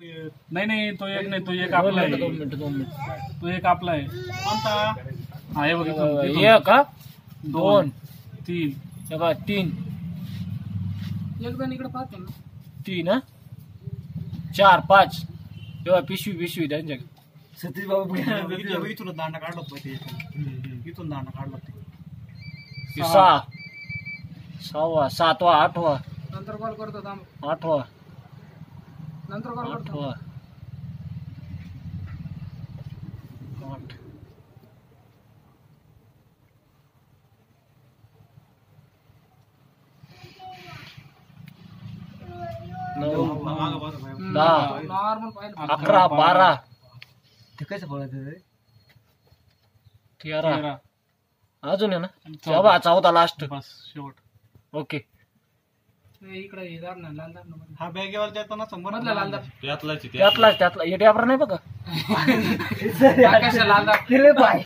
नाही तो एक नाही, तो एक आपला आहे. 2 मिनिट तो एक आपला आहे. कोणता? हा हे बघ इथून. 1 का 2 3 हे बघ 3 एक जण इकडे पाहते ना. 3 हा 4 5 तेव्हा पिशवी त्यांच्या सतीश बाबू इथून दांडा काढला होता. इथून दांडा काढला होता. 6 6वा 7वा 8वा नंतर कॉल करतो थांब. 8वा नंतर कॉल करतो. 8वा 8 9 10 नॉर्मल पाहिजे. 11 12 ते कसं बोलायचं 13 अजून आहे ना 14 लास्ट बस शेवट. ओके इकडे हे दाब ना, लाल दाब ना. हा बॅगेवाला येतो ना समोर मधला लाल दाब. त्यातला हे टेपर नाही बघा आकाशाला लाल दाब. केले बाय